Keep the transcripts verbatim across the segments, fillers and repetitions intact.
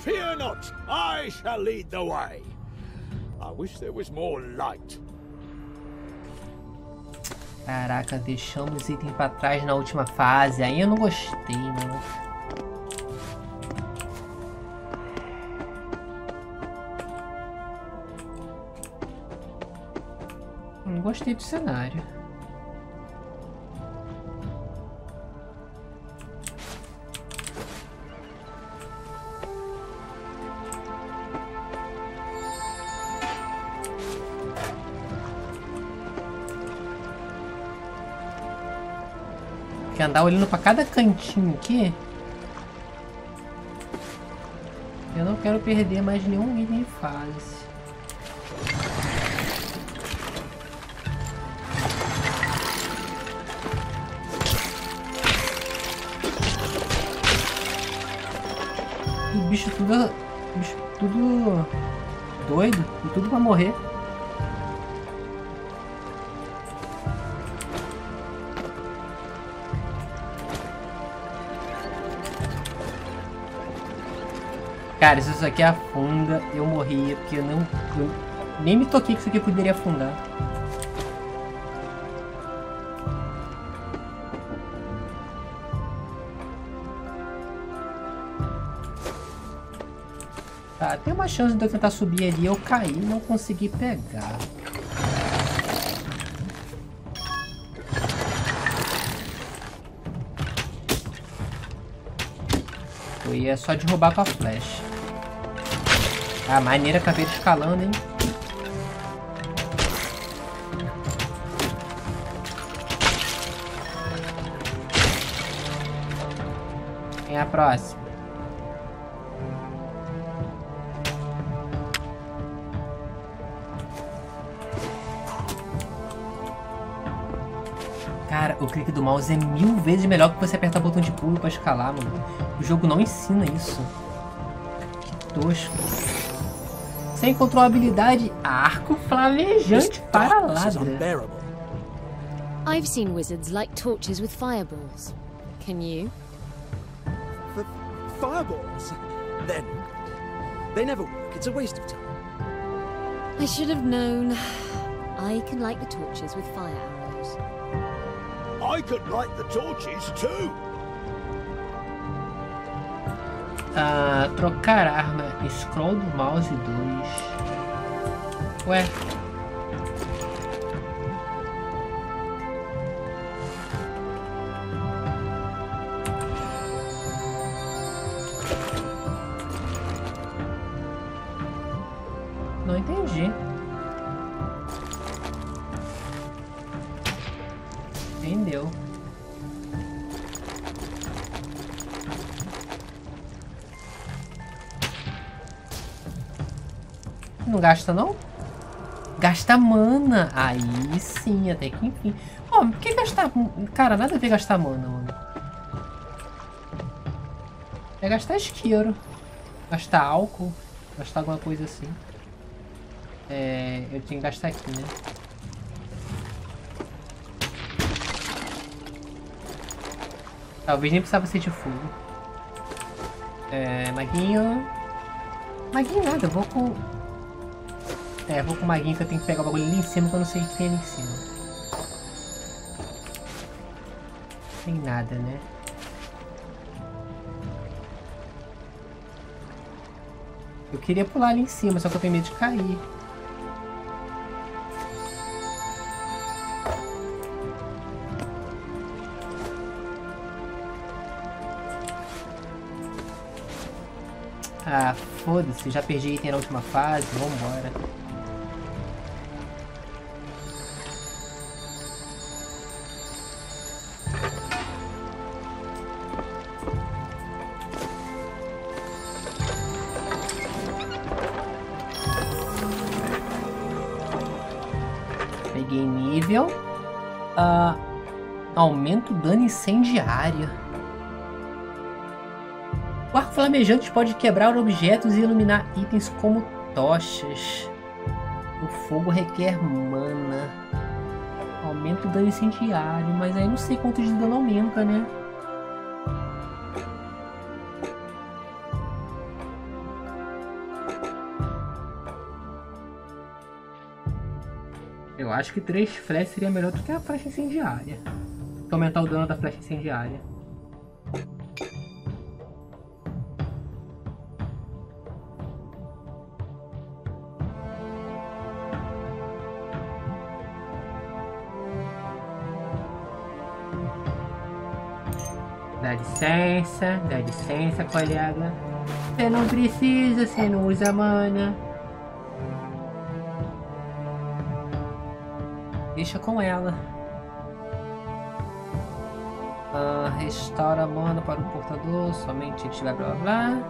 Fear not, I shall lead the way. I wish there was more light. Caraca, deixamos item pra trás na última fase. Aí eu não gostei, mano. Não gostei do cenário. Andar olhando pra cada cantinho aqui. Eu não quero perder mais nenhum item em fase. E bicho tudo. Bicho tudo doido e tudo pra morrer. Cara, se isso aqui afunda, eu morria, porque eu não... Eu nem me toquei que isso aqui poderia afundar. Tá, tem uma chance de eu tentar subir ali, eu cair e não conseguir pegar. E é só de roubar com a flecha. Ah, maneira caveira escalando, hein? Quem é a próxima? Cara, o clique do mouse é mil vezes melhor que você apertar o botão de pulo pra escalar, mano. O jogo não ensina isso. Que tosco. Você encontrou a habilidade Arco Flamejante para Ladra. I've seen wizards light torches with fireballs. Can you? The fireballs? Then they never work. It's a waste of time. I should have known. I can light the torches with fire arrows. I could light the torches too. Ah, trocar arma, scroll do mouse dois. Ué. Não entendi. Entendeu? Não gasta não? Gasta mana. Aí sim, até que enfim. Ó, por que gastar... Cara, nada a ver gastar mana, mano. É gastar isqueiro. Gastar álcool. Gastar alguma coisa assim. É... Eu tinha que gastar aqui, né? Talvez nem precisava ser de fogo. É... Maguinho... Maguinho nada, eu vou com... É, vou com o maguinho que eu tenho que pegar o bagulho ali em cima que eu não sei o que tem ali em cima. Tem nada, né? Eu queria pular ali em cima, só que eu tenho medo de cair. Ah, foda-se, já perdi item na última fase, vambora. Peguei nível. Uh, aumenta o dano incendiário. O arco flamejante pode quebrar objetos e iluminar itens como tochas. O fogo requer mana. Aumenta o dano incendiário, mas aí não sei quanto de dano aumenta, né? Eu acho que três flechas seria melhor do que a flecha incendiária. Pra aumentar o dano da flecha incendiária. Dá licença, dá licença, colega. Você não precisa, você não usa mana. Deixa com ela. Ah, restaura mana para o portador, somente que tiver blá blá blá.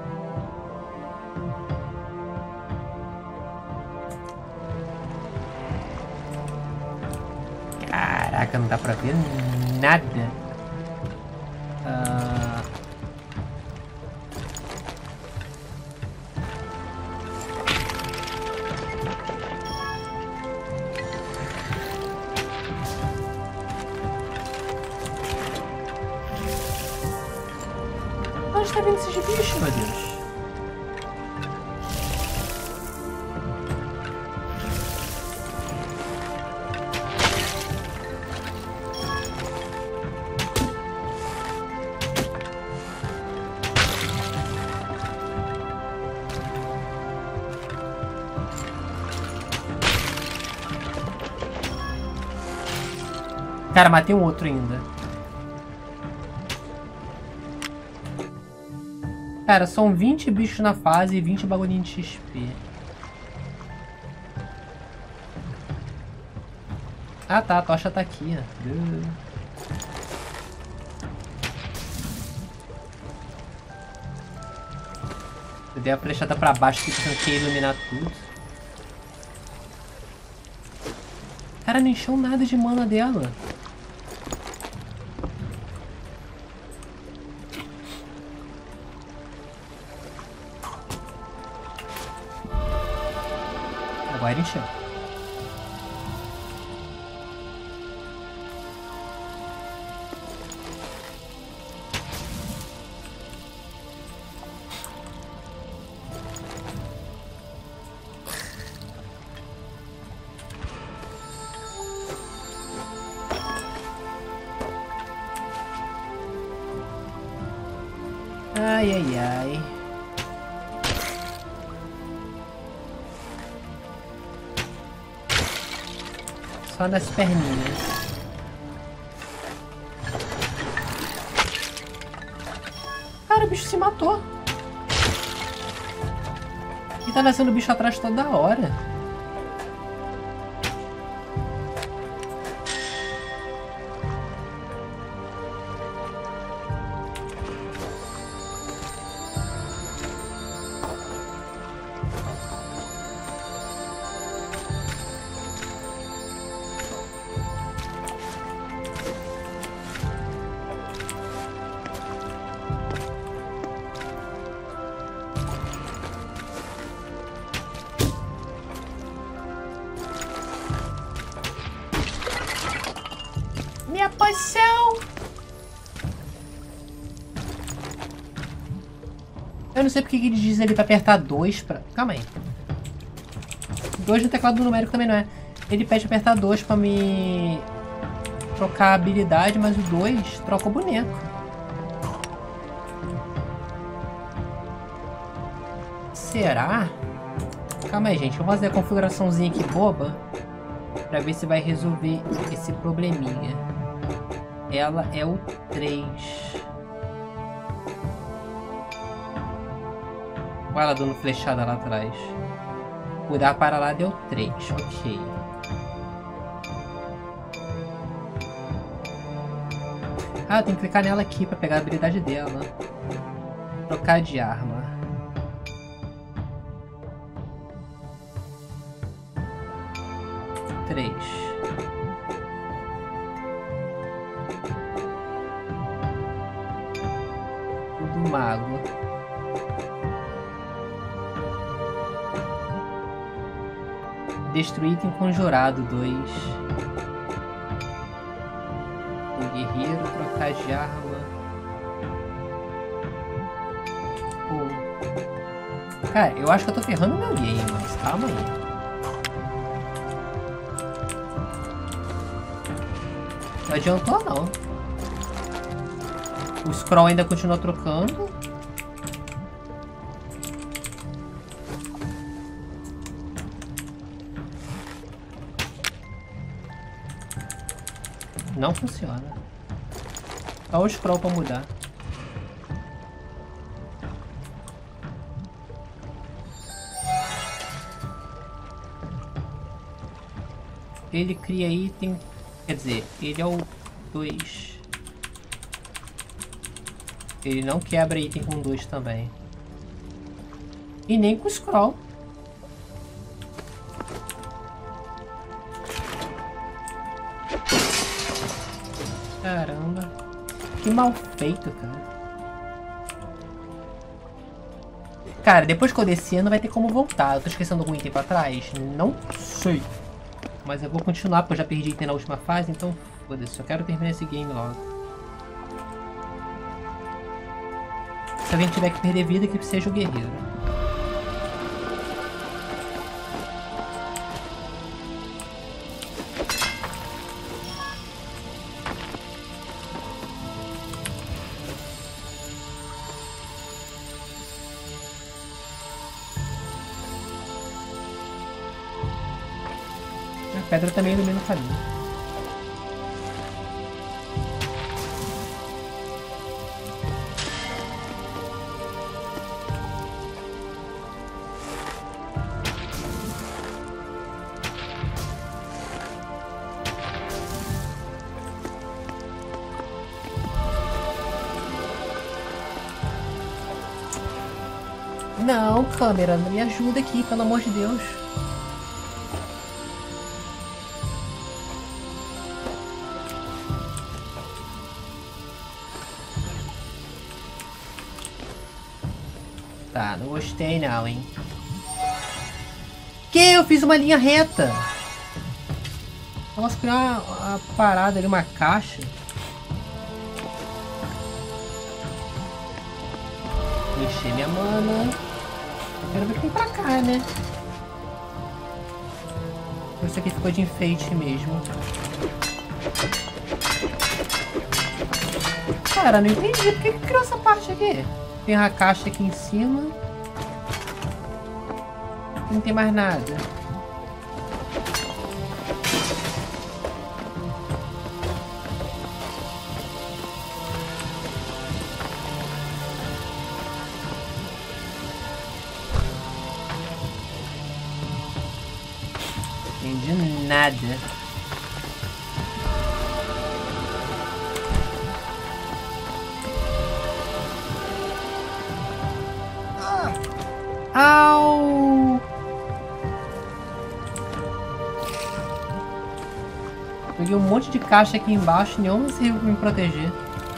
Caraca, não dá pra ver nada. Ah... Onde tá vindo esses bichos, meu Deus? Cara, matei um outro ainda. Cara, são vinte bichos na fase e vinte bagulhinhos de X P. Ah tá, a tocha tá aqui, ó. Eu dei a flechada pra baixo pensando que ia iluminar tudo. Cara, não encheu nada de mana dela. Agora encheu. Ai, ai, ai. Só nas perninhas. Cara, o bicho se matou. E tá nascendo bicho atrás toda hora. Minha poção! Eu não sei porque que ele diz ali pra apertar dois pra... Calma aí. dois no teclado numérico também não é. Ele pede pra apertar dois pra me... trocar a habilidade, mas o dois troca o boneco. Será? Calma aí, gente. Vamos fazer a configuraçãozinha aqui boba pra ver se vai resolver esse probleminha. Ela é o três. Olha ela dando flechada lá atrás. Cuidar para lá deu três, ok. Ah, eu tenho que clicar nela aqui para pegar a habilidade dela. Trocar de arma. Três. Do mago. Destruir item conjurado, dois. O guerreiro, trocar de arma. Um. Cara, eu acho que eu tô ferrando meu game, mas calma aí. Não adiantou, não. O scroll ainda continua trocando. Não funciona. Só o scroll pra mudar. Ele cria item, quer dizer, ele é o dois. Ele não quebra item com dois também. E nem com scroll. Caramba. Que mal feito, cara. Cara, depois que eu descer não vai ter como voltar. Eu tô esquecendo algum item pra trás? Não sei. Mas eu vou continuar, porque eu já perdi item na última fase, então foda-se, eu quero terminar esse game logo. Se alguém tiver que perder vida, que seja o guerreiro. A pedra também ilumina o caminho. Não, câmera, me ajuda aqui, pelo amor de Deus. Tá, não gostei não, hein. Que? Eu fiz uma linha reta. Nossa, criar uma, uma parada ali, uma caixa. Encher minha mana. Quero ver o que tem pra cá, né? Isso aqui ficou de enfeite mesmo. Cara, não entendi. Por que que criou essa parte aqui? Tem a caixa aqui em cima. Não tem mais nada. Entendi nada. Au! Peguei um monte de caixa aqui embaixo e nenhum não serviu pra me proteger.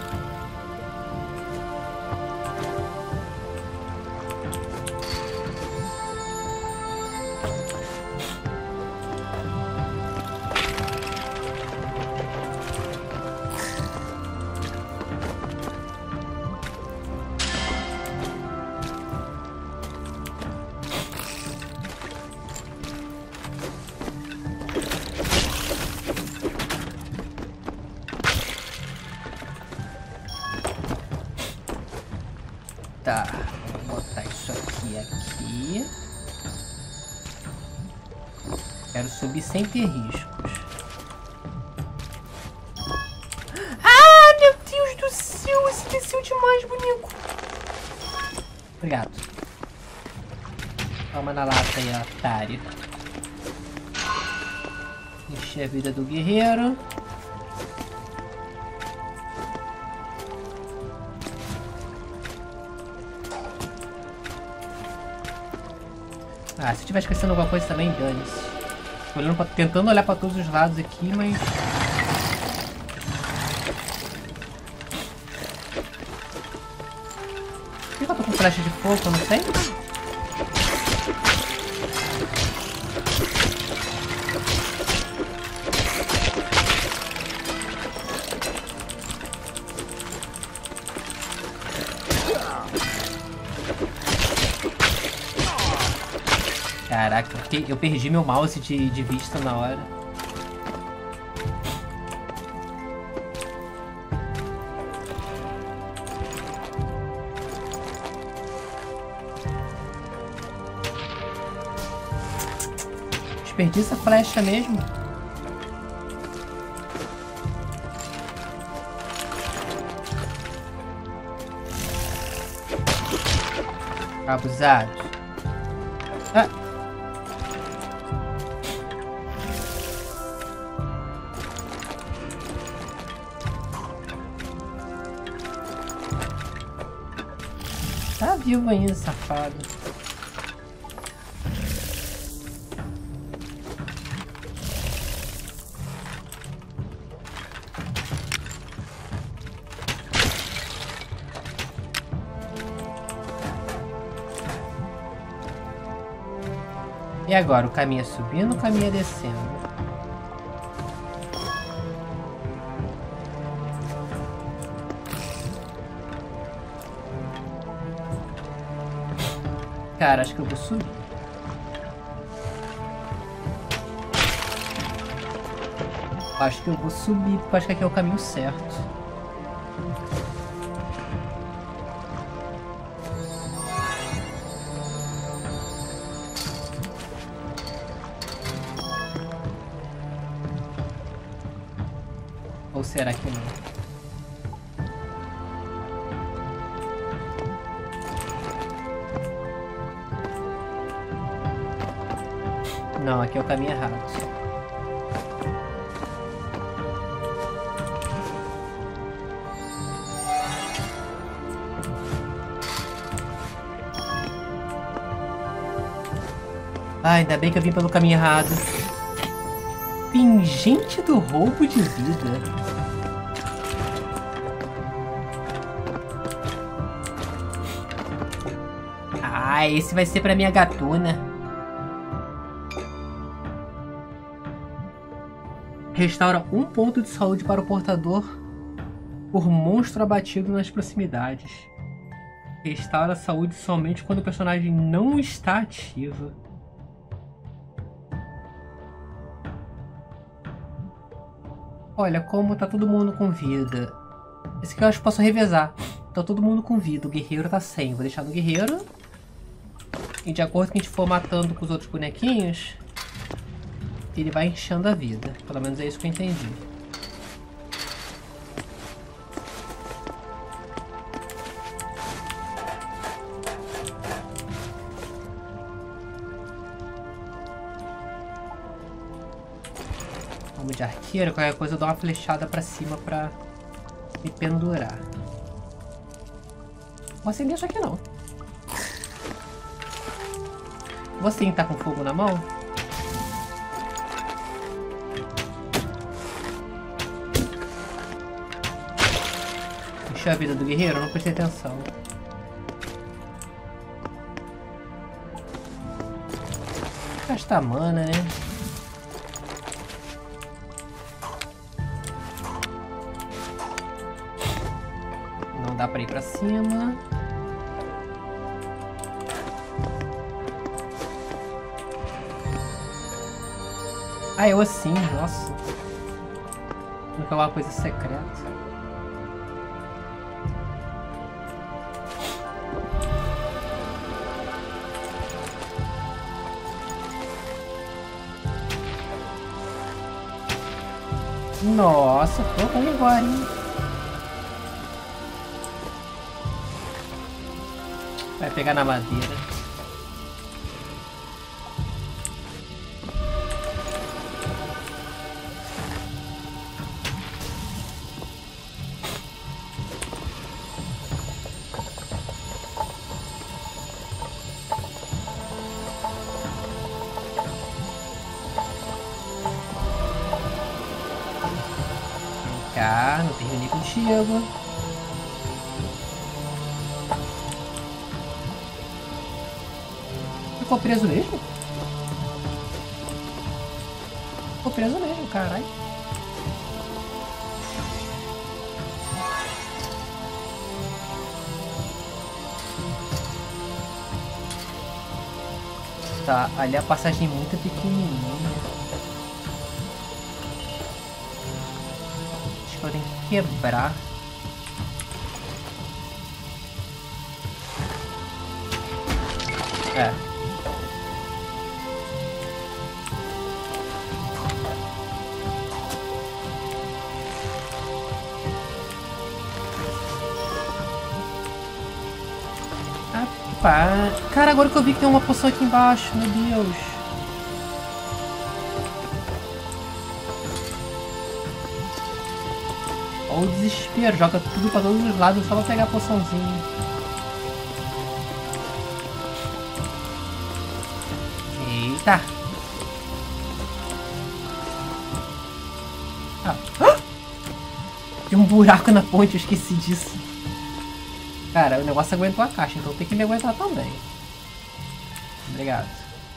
Tá, vou botar isso aqui aqui. Quero subir sem ter riscos. Ah, meu Deus do céu, esse desceu demais, boneco. Obrigado. Toma na lata aí, otário. Encher a vida do guerreiro. Ah, se eu estiver esquecendo alguma coisa também, dane-se. Olhando pra, tentando olhar pra todos os lados aqui, mas... Por que eu tô com flecha de fogo? Eu não sei. Caraca, eu perdi meu mouse de, de vista na hora. Desperdiça a flecha mesmo. Abusados. Ah. Tá vivo ainda, safado. E agora, o caminho é subindo ou o caminho é descendo? Cara, acho que eu vou subir. Acho que eu vou subir, porque eu acho que aqui é o caminho certo. Ou será que não? Não, aqui é o caminho errado. Ah, ainda bem que eu vim pelo caminho errado. Pingente do roubo de vida. Ah, esse vai ser pra minha gatuna. Restaura um ponto de saúde para o portador por monstro abatido nas proximidades. Restaura a saúde somente quando o personagem não está ativo. Olha, como tá todo mundo com vida. Esse aqui eu acho que posso revezar. Tá todo mundo com vida, o guerreiro tá sem. Vou deixar no guerreiro. E de acordo com a gente for matando com os outros bonequinhos, ele vai enchendo a vida. Pelo menos é isso que eu entendi. Vamos de arqueiro, qualquer coisa eu dou uma flechada pra cima pra me pendurar. Vou acender isso aqui não. Você tá com fogo na mão? Encheu a vida do guerreiro? Eu não prestei atenção. Gastar mana, né? Não dá pra ir pra cima. Ah, eu assim, nossa. Não é uma coisa secreta. Nossa, tô ruim agora, hein? Vai pegar na madeira. Cá, não terminei contigo. Ficou preso mesmo? Ficou preso mesmo, caralho. Tá, ali a passagem é muito pequenininha. Eu tenho que quebrar. É. Rapaz. Cara, agora que eu vi que tem uma poção aqui embaixo, meu Deus. Olha o desespero, joga tudo pra todos os lados só pra pegar a poçãozinha. Eita! Ah. Ah! Tem um buraco na ponte, eu esqueci disso. Cara, o negócio aguentou a caixa, então tem que me aguentar também. Obrigado.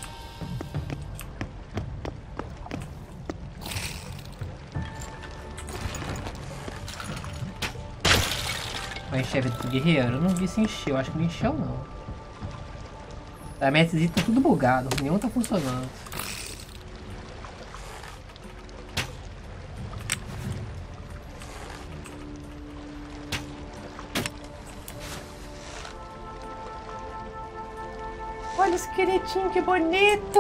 Vai encher a vida do guerreiro? Eu não vi se encheu, acho que não encheu não. A minha tá tudo bugado, nenhum tá funcionando. Olha o esqueletinho, que bonito!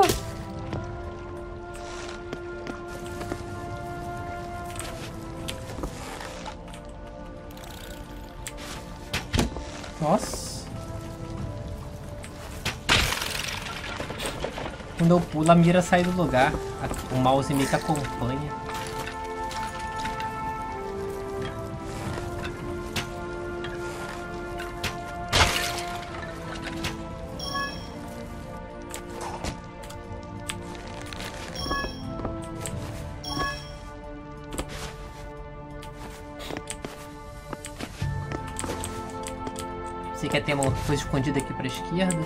Nossa! Quando eu pulo, a mira sai do lugar. O mouse meio que acompanha. Você quer ter uma coisa escondida aqui pra esquerda?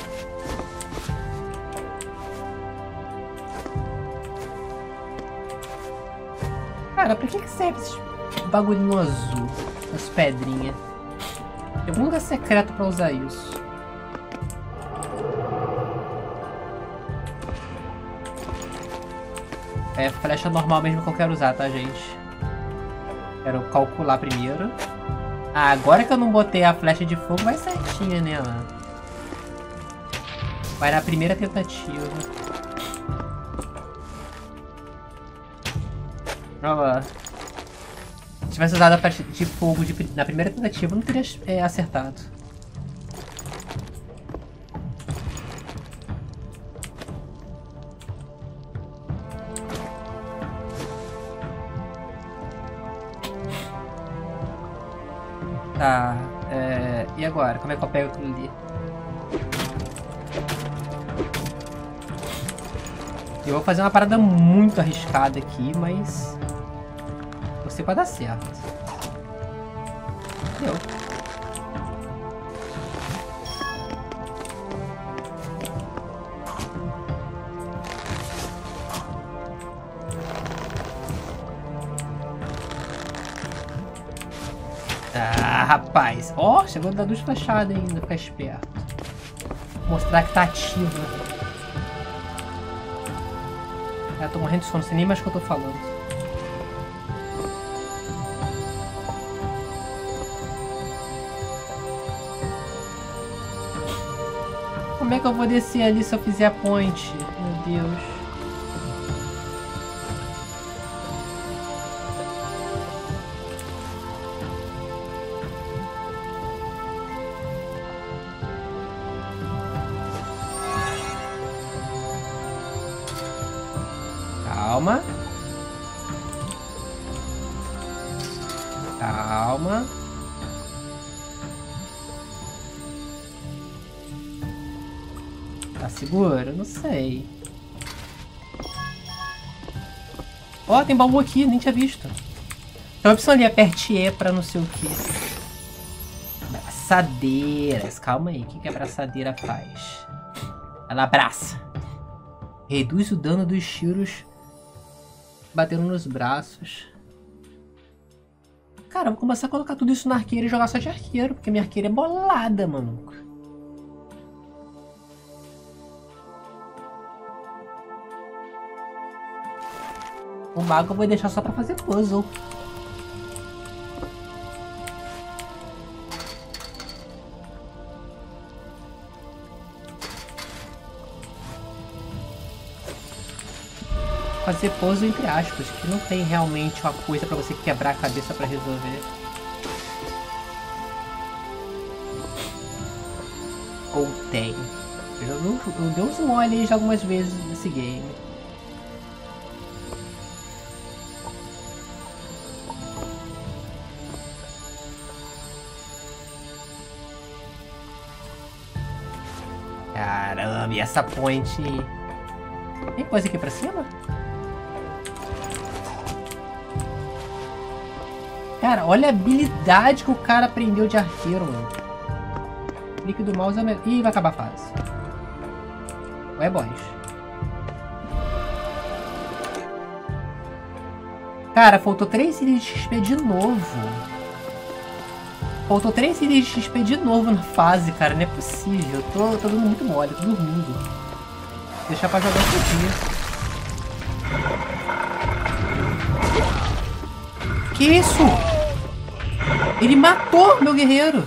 Cara, pra que que serve esse bagulhinho azul? As pedrinhas. Tem algum lugar secreto pra usar isso. É flecha normal mesmo que eu quero usar, tá, gente? Quero calcular primeiro. Ah, agora que eu não botei a flecha de fogo, vai certinha nela. Vai na primeira tentativa. Olha lá. Se tivesse usado a flecha de fogo de, na primeira tentativa, eu não teria é, acertado. Tá, é... e agora? Como é que eu pego aquilo ali? Eu vou fazer uma parada muito arriscada aqui, mas... você vai dar certo. Deu. Ah, rapaz. Ó, oh, chegou a dar duas flechadas ainda, ficar esperto. Vou mostrar que tá ativa. Ah, tô morrendo de sono, não sei nem mais o que eu tô falando. Como é que eu vou descer ali se eu fizer a ponte? Meu Deus. Calma. Calma. Tá seguro? Não sei. Ó, oh, tem baú aqui, nem tinha visto. Tem a opção ali, aperte E pra não sei o que. Abraçadeiras. Calma aí, o que, que a abraçadeira faz? Ela abraça. Reduz o dano dos tiros batendo nos braços. Cara, eu vou começar a colocar tudo isso na arqueira e jogar só de arqueiro, porque minha arqueira é bolada, mano. O mago eu vou deixar só pra fazer puzzle. Fazer puzzle entre aspas, que não tem realmente uma coisa pra você quebrar a cabeça pra resolver. Ou tem? Eu, já, eu, eu dei uns mole já algumas vezes nesse game. Caramba, e essa ponte... Tem coisa aqui pra cima? Cara, olha a habilidade que o cara aprendeu de arqueiro, mano. Clique do mouse é melhor. Ih, vai acabar a fase. Ué, boys. Cara, faltou três ilhas de X P de novo. Faltou três ilhas de X P de novo na fase, cara. Não é possível. Eu tô, tô dando muito mole, tô dormindo. Vou deixar pra jogar outro dia. Que isso? Ele matou meu guerreiro.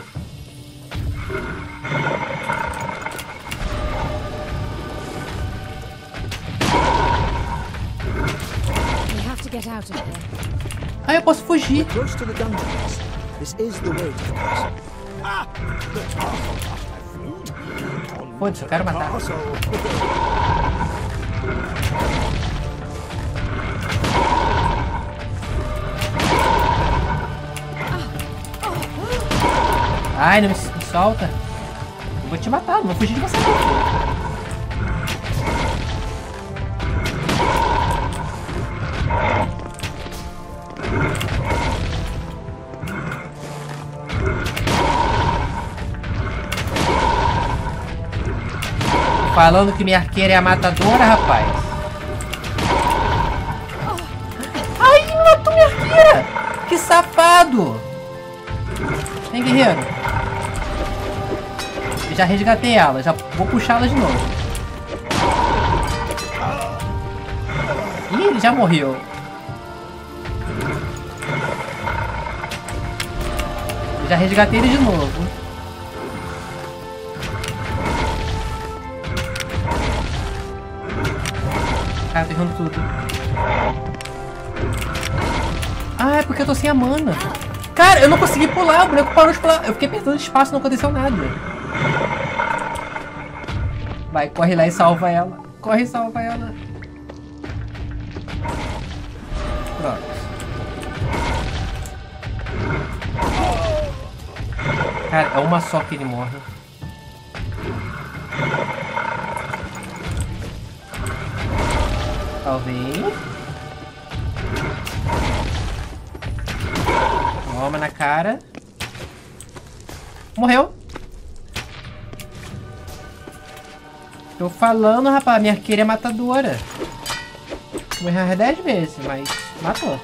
Ah, eu posso fugir. Foda-se, eu quero matar. Ai, não me solta. Eu vou te matar, não vou fugir de você não. Falando que minha arqueira é a matadora, rapaz. Ai, me matou minha arqueira! Que safado! Vem, guerreiro. Eu já resgatei ela, já vou puxá-la de novo. Ih, ele já morreu. Eu já resgatei ele de novo. Cara, tô errando tudo. Ah, é porque eu tô sem a mana. Cara, eu não consegui pular, o boneco parou de pular. Eu fiquei apertando espaço, não aconteceu nada. Vai, corre lá e salva ela. Corre e salva ela. Pronto. Cara, é uma só que ele morre. Talvez. Toma na cara. Morreu. Tô falando, rapaz. Minha arqueira é matadora. Vou errar dez vezes, mas matou.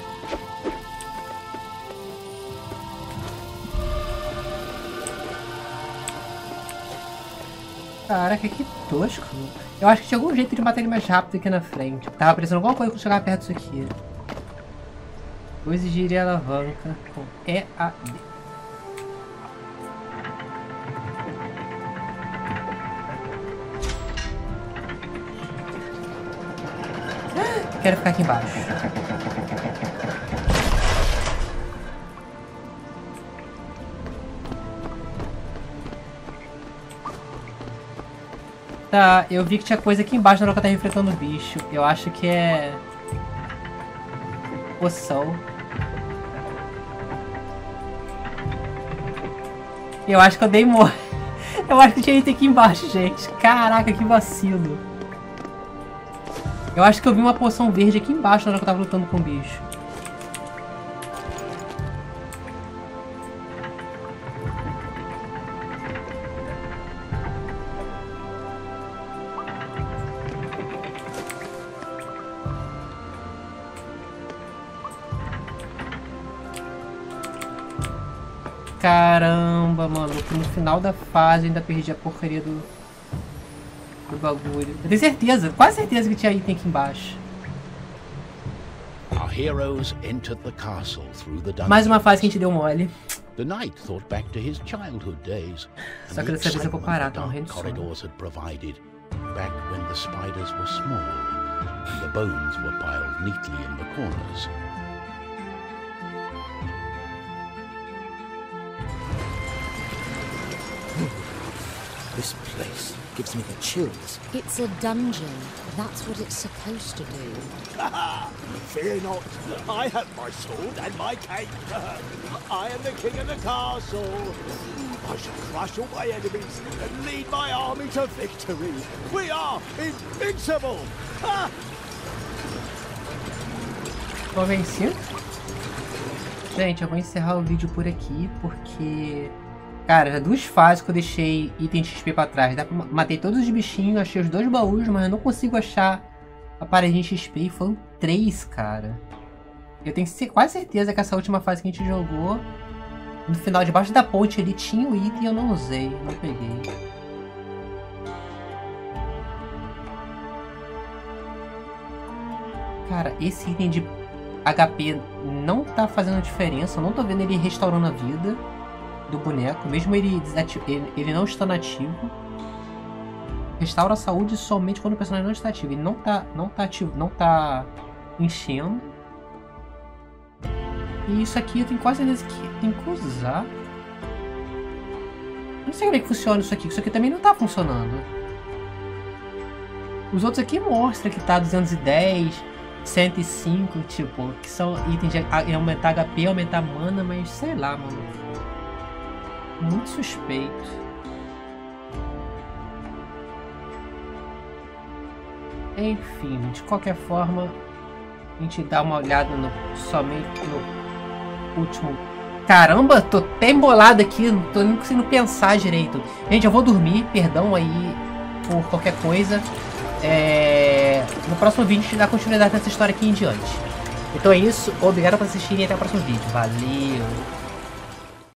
Caraca, que tosco. Eu acho que tinha algum jeito de matar ele mais rápido aqui na frente. Tava aparecendo alguma coisa quando chegar perto disso aqui. Vou exigir a alavanca com E A D. Quero ficar aqui embaixo. Tá, eu vi que tinha coisa aqui embaixo na hora que eu tava enfrentando o bicho. Eu acho que é... poção. Eu acho que eu dei morro. Eu acho que tinha item aqui embaixo, gente. Caraca, que vacilo. Eu acho que eu vi uma poção verde aqui embaixo na hora que eu tava lutando com o bicho. Caramba, mano, no final da fase eu ainda perdi a porcaria do, do bagulho. Eu tenho certeza, quase certeza que tinha item aqui embaixo. Mais uma fase que a gente deu mole. The knight thought back to his childhood days. Só que dessa vez eu vou parar, tá morrendo de sono. Corridors had provided back when the spiders were small and the bones were piled neatly in the corners. This place gives me the chills. It's a dungeon. That's what it's supposed to do. Fear not. I have my sword and my cape. I am the king of the castle. I shall crush all my enemies and lead my army to victory. We are invincible. Convencido? Gente, eu vou encerrar o vídeo por aqui, porque... Cara, duas fases que eu deixei item de X P pra trás. Matei todos os bichinhos, achei os dois baús, mas eu não consigo achar a paredinha X P. E foram três, cara. Eu tenho quase certeza que essa última fase que a gente jogou, no final, debaixo da ponte ali, tinha o item e eu não usei, não peguei. Cara, esse item de H P não tá fazendo diferença. Eu não tô vendo ele restaurando a vida do boneco, mesmo ele, ele, ele não estando ativo. Restaura a saúde somente quando o personagem não está ativo. Ele não tá, não tá ativo, não tá enchendo. E isso aqui eu tenho quase certeza que tem que usar. Não sei como é que funciona isso aqui. Isso aqui também não tá funcionando. Os outros aqui mostram que tá duzentos e dez, cento e cinco, tipo, que são itens de aumentar H P, aumentar mana, mas sei lá, mano. Muito suspeito. Enfim, de qualquer forma, a gente dá uma olhada no, somente no último. Caramba, tô até embolado aqui, não tô nem conseguindo pensar direito. Gente, eu vou dormir, perdão aí por qualquer coisa. É... No próximo vídeo a gente dá continuidade nessa história aqui em diante. Então é isso, obrigado por assistirem e até o próximo vídeo. Valeu!